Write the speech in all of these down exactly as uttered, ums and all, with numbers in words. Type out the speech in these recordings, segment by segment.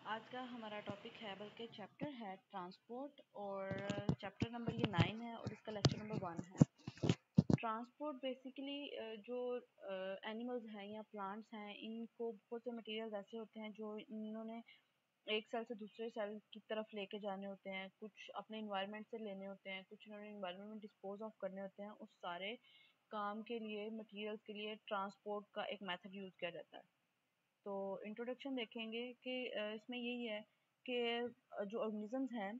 आज का हमारा टॉपिक है, बल्कि चैप्टर है ट्रांसपोर्ट, और चैप्टर नंबर ये नाइन है और इसका लेक्चर नंबर वन है। ट्रांसपोर्ट बेसिकली जो एनिमल्स हैं या प्लांट्स हैं, इनको बहुत से मटेरियल ऐसे होते हैं जो इन्होंने एक सेल से दूसरे सेल की तरफ लेके जाने होते हैं, कुछ अपने इन्वायरमेंट से लेने होते हैं, कुछ इन्होंने इन्वायरमेंट में डिस्पोज ऑफ करने होते हैं। उस सारे काम के लिए, मटेरियल्स के लिए ट्रांसपोर्ट का एक मेथड यूज़ किया जाता है। तो इंट्रोडक्शन देखेंगे कि इसमें यही है कि जो ऑर्गेनिजम्स हैं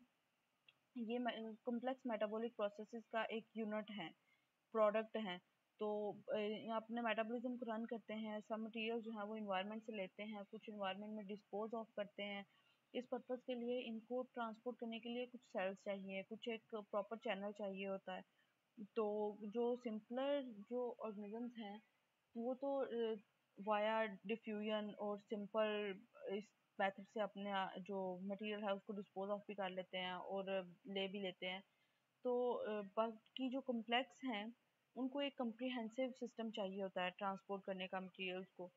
ये कॉम्प्लेक्स मेटाबॉलिक प्रोसेसेस का एक यूनिट है, प्रोडक्ट हैं। तो ये अपने मेटाबॉलिज्म को रन करते हैं। सब मटेरियल जो है वो इन्वायरमेंट से लेते हैं, कुछ इन्वायरमेंट में डिस्पोज ऑफ करते हैं। इस पर्पज़ के लिए इनको ट्रांसपोर्ट करने के लिए कुछ सेल्स चाहिए, कुछ एक प्रॉपर चैनल चाहिए होता है। तो जो सिंपलर जो ऑर्गेनिजम्स हैं वो तो वाया डिफ्यूजन और सिंपल इस मेथड से अपने जो मटेरियल है उसको डिस्पोज ऑफ भी कर लेते हैं और ले भी लेते हैं। तो बाकी जो कॉम्प्लेक्स हैं उनको एक कम्प्रिहेंसिव सिस्टम चाहिए होता है ट्रांसपोर्ट करने का मटेरियल्स को।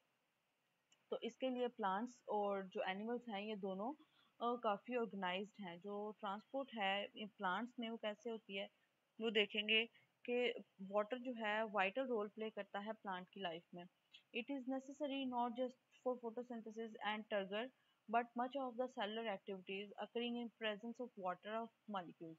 तो इसके लिए प्लांट्स और जो एनिमल्स हैं ये दोनों काफ़ी ऑर्गेनाइज्ड हैं। जो ट्रांसपोर्ट है प्लांट्स में वो कैसे होती है वो देखेंगे कि वाटर जो है वाइटल रोल प्ले करता है प्लांट की लाइफ में। It is necessary not just for photosynthesis and turgor but much of the cellular activities occurring in presence of water of molecules.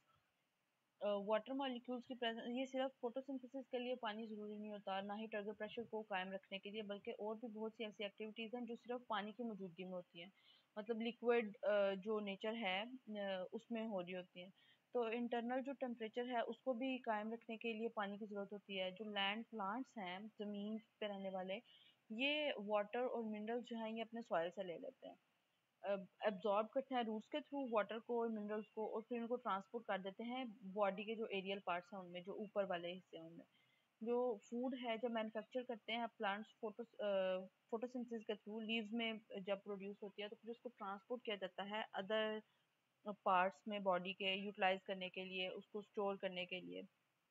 Water molecules की प्रेजेंस, ये सिर्फ photosynthesis के लिए पानी ज़रूरी नहीं होता, ना ही टर्गर प्रेशर को कायम रखने के लिए, बल्कि और भी बहुत सी ऐसी एक्टिविटीज़ हैं जो सिर्फ पानी की मौजूदगी में होती हैं। मतलब लिक्विड जो नेचर है उसमें हो रही होती हैं। तो इंटरनल जो टेम्परेचर है उसको भी कायम रखने के लिए पानी की ज़रूरत होती है। जो लैंड प्लांट्स हैं ज़मीन पे रहने वाले, ये वाटर और मिनरल्स जो हैं ये अपने सॉइल से ले लेते हैं, एब्जॉर्ब करते हैं रूट्स के थ्रू वाटर को और मिनरल्स को, और फिर उनको ट्रांसपोर्ट कर देते हैं बॉडी के जो एरियल पार्ट्स हैं उनमें, जो ऊपर वाले हिस्से हैं उनमें। जो फूड है जब मैन्युफैक्चर करते हैं प्लांट्स फोटो फोटोसिंथेसिस के थ्रू, लीव्स में जब प्रोड्यूस होती है तो फिर उसको ट्रांसपोर्ट किया जाता है अदर पार्ट्स में बॉडी के यूटिलाइज करने के लिए, उसको स्टोर करने के लिए।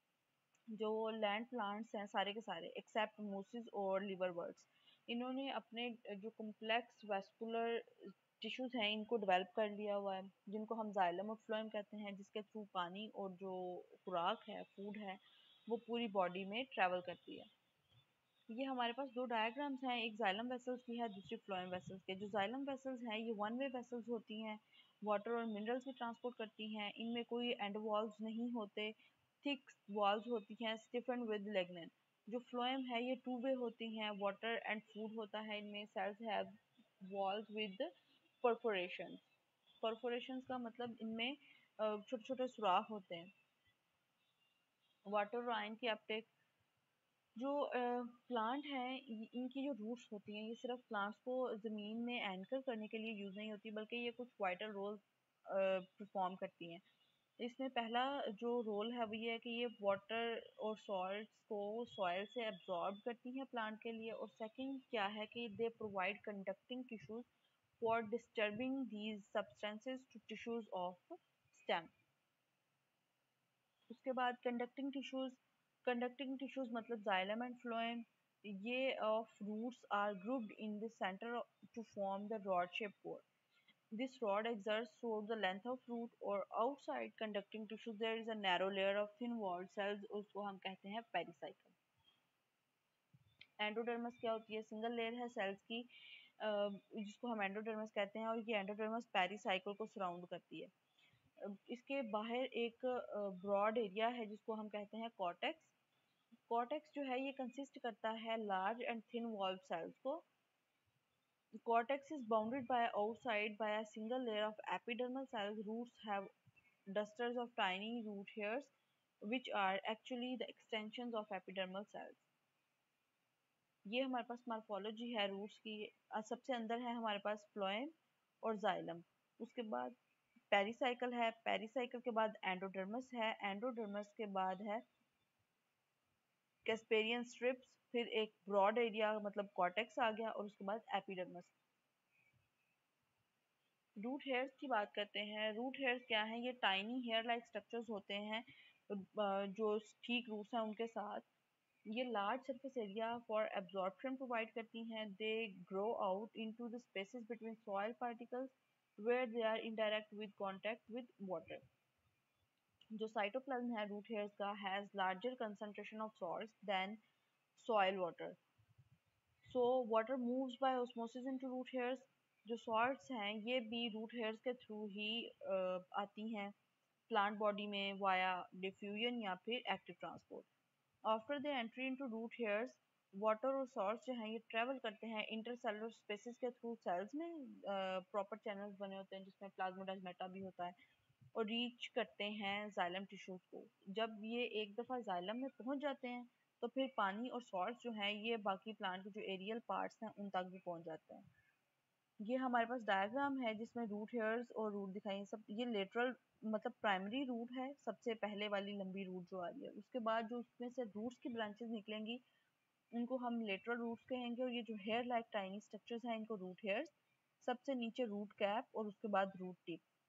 जो लैंड प्लांट्स हैं सारे के सारे एक्सेप्ट मोसिस और लिवर बर्ड्स, इन्होंने अपने जो कॉम्प्लेक्स वेस्कुलर टिश्यूज हैं इनको डेवलप कर लिया हुआ है, जिनको हम जाइलम और फ्लोएम कहते हैं, जिसके थ्रू पानी और जो खुराक है, फूड है, वो पूरी बॉडी में ट्रैवल करती है। ये हमारे पास दो डायग्राम्स हैं, एक जाइलम वेसल्स की है, दूसरी फ्लोएम वेसल्स की। जो जाइलम वेसल्स हैं ये वन वे वेसल्स होती हैं, वाटर और मिनरल्स भी ट्रांसपोर्ट करती हैं। इनमें कोई एंड वॉल्व्स नहीं होते, थिक वॉल्व्स होती हैं स्टिफेंड विद लिग्निन। जो फ्लोएम है ये टू वे होती हैं, वाटर एंड फूड होता है इनमें, cells have walls with perforation. Perforation का मतलब इनमें छोटे छोटे सुराख होते हैं। वाटर और आयन की अपटेक, जो प्लांट हैं इनकी जो रूट्स होती हैं ये सिर्फ प्लांट्स को ज़मीन में एंकर करने के लिए यूज़ नहीं होती, बल्कि ये कुछ वाइटल रोल परफॉर्म करती हैं। इसमें पहला जो रोल है वो ये है कि ये वाटर और सॉल्ट्स को सॉइल से एब्जॉर्ब करती हैं प्लांट के लिए। और सेकंड क्या है कि they provide conducting tissues for disturbing these substances to tissues of stem. उसके बाद कंडक्टिंग टिश्यूज, कंडक्टिंग टिश्यूज मतलब जाइलम एंड फ्लोएम, ये of roots are grouped in the center to form the rod shaped core. This rod exerts throughout the length of root, or outside conducting tissue there is a narrow layer of thin walled cells, उसको हम कहते हैं pericycle. Endodermis क्या होती है? Single layer है sales की जिसको हम एंडोडर्मस कहते हैं, और ये एंडोडर्मस पेरिसाइकल को सराउंड करती है। इसके बाहर एक ब्रॉड एरिया है जिसको हम कहते हैं कॉर्टेक्स। कॉर्टेक्स जो है ये कंसिस्ट करता है large and thin walled cells को। Cortex is bounded by outside by a single layer of epidermal cells. Roots have dusters of tiny root hairs which are actually the extensions of epidermal cells. ये हमारे पास morphology है roots की। सबसे अंदर है हमारे पास phloem और जाइलम, उसके बाद पेरिसाइकल है, पेरिसाइकल के बाद एंडोडर्मस है, एंडोडर्मस के बाद है कैस्पेरियन स्ट्रिप्स, फिर एक ब्रॉड एरिया मतलब कॉर्टेक्स आ गया, और उसके बाद एपिडर्मस। रूट हेयर्स की बात करते हैं। रूट हेयर्स क्या हैं? ये टाइनी हेयर लाइक स्ट्रक्चर्स होते हैं जो ठीक रूट्स हैं उनके साथ। ये large surface area for absorption provide करती हैं। They grow out into the spaces between soil particles where they are in direct with contact with water. जो साइटोप्लाज्म है रूट हेयर्स का has larger concentration of salts than soil water. So water moves by osmosis into root hairs. जो salts हैं ये भी root hairs के through ही uh, आती हैं प्लांट बॉडी में वाया डिफ्यूजन या फिर active transport. After the entry into root hairs water और सॉल्ट्स जो हैं ये ट्रेवल करते हैं इंटरसेलुलर स्पेसिस के थ्रू सेल्स में. प्रॉपर uh, चैनल्स बने होते हैं जिसमें प्लाज्मोडेस्माटा भी होता है और रीच करते हैं जाइलम टिश्यूज को. जब ये एक दफ़ा जाइलम में पहुंच जाते हैं तो फिर पानी और सॉल्ट जो हैं ये बाकी प्लांट के जो एरियल पार्ट्स हैं उन तक भी पहुंच जाते हैं. ये हमारे पास डायग्राम है जिसमें रूट हेयर्स और रूट दिखाई हैं सब. ये लेटरल मतलब प्राइमरी रूट है सबसे पहले वाली लंबी रूट जो आ रही है. उसके बाद जो उसमें से रूट्स की ब्रांचेस निकलेंगी उनको हम लेटरल रूट्स कहेंगे. और ये जो हेयर लाइक टाइनी स्ट्रक्चर्स हैं इनको रूट हेयर्स. सबसे नीचे रूट कैप और उसके बाद रूट टिप.